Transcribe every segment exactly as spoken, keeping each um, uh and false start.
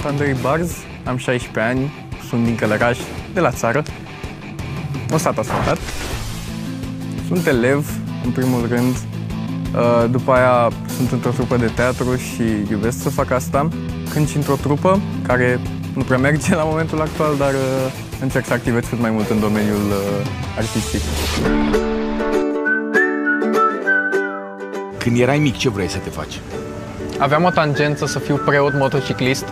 sunt Andrei Barz, am șaisprezece ani, sunt din Călăraș, de la țară, o sat asfaltat. Sunt elev, în primul rând, după aia sunt într-o trupă de teatru și iubesc să fac asta. Cânt și într-o trupă care nu prea merge la momentul actual, dar încerc să activez cât mai mult în domeniul artistic. Când erai mic, ce vrei să te faci? Aveam o tangență să fiu preot motociclist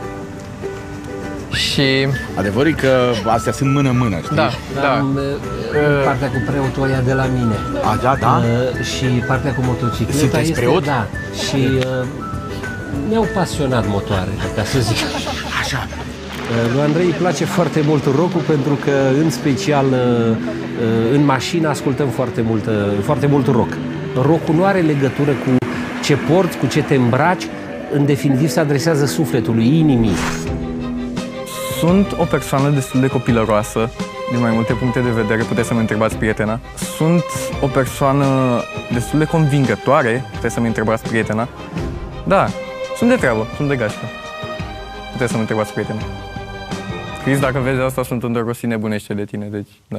și... Adevărul e că astea sunt mână-mână, știi? Da, da. Am, partea cu preotul ăia de la mine. A, da, da? Uh, și partea cu motocicleta. Sunteți este, preot? Da. Și uh, mi-au pasionat motoarele, ca să zic așa. Așa. Uh, lui Andrei îi place foarte mult rock-ul pentru că, în special, uh, în mașină ascultăm foarte mult, uh, foarte mult rock. Rock-ul nu are legătură cu ce porți, cu ce te îmbraci, în definitiv se adresează sufletului, inimii. Sunt o persoană destul de copilăroasă, din mai multe puncte de vedere, puteți să mă întrebați, prietena. Sunt o persoană destul de convingătoare, puteți să mă întrebați, prietena. Da, sunt de treabă, sunt de gașcă. Puteți să mă întrebați, prietena. Cris, dacă vezi asta, sunt îndrăgostit nebunește de tine, deci, da.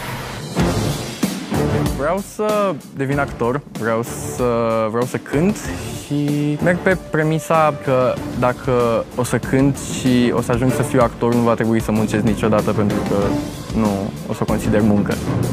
Vreau să devin actor, vreau să, vreau să cânt și merg pe premisa că dacă o să cânt și o să ajung să fiu actor, nu va trebui să muncesc niciodată, pentru că nu o să o consider muncă.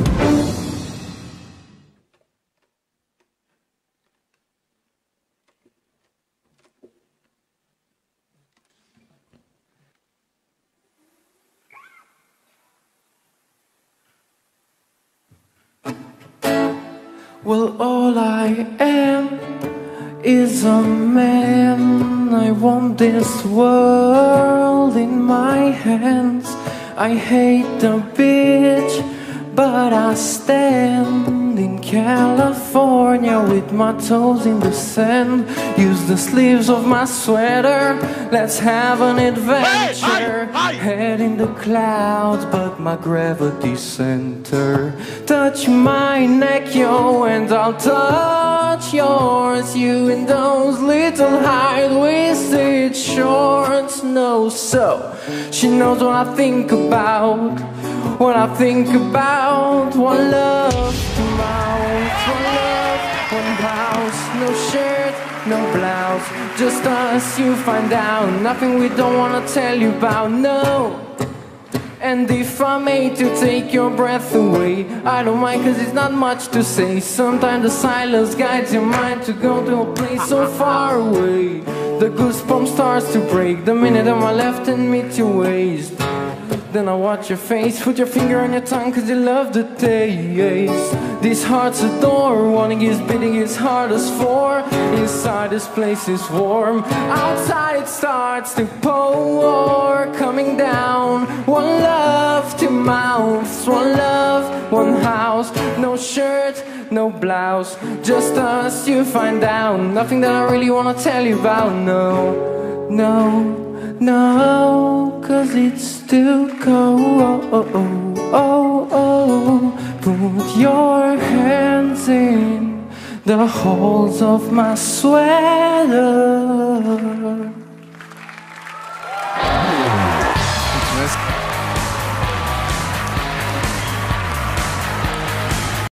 Well, all I am is a man. I want this world in my hands. I hate the beach, but I stand in California with my toes in the sand. Use the sleeves of my sweater, let's have an adventure. Head in the clouds, but my gravity center. Touch my neck, yo, and I'll touch yours. You in those little high-waisted shorts. No, so she knows what I think about. What I think about. One love, two mouths. One love, one house. No shirt, no blouse. Just us, you find out. Nothing we don't wanna tell you about, no. And if I made to take your breath away, I don't mind, cause it's not much to say. Sometimes the silence guides your mind to go to a place so far away. The goosebumps starts to break the minute I'm left and meet your waist. Then I watch your face, put your finger on your tongue, cause you love the taste. This heart's a door, wanting is beating his heart as four. Inside this place is warm, outside it starts to pour. Coming down, one love, two mouths. One love, one house. No shirt, no blouse. Just us, you find out. Nothing that I really wanna tell you about, no, no. No, cause it's too cold. Oh, oh, oh. Put your hands in the holes of my sweater.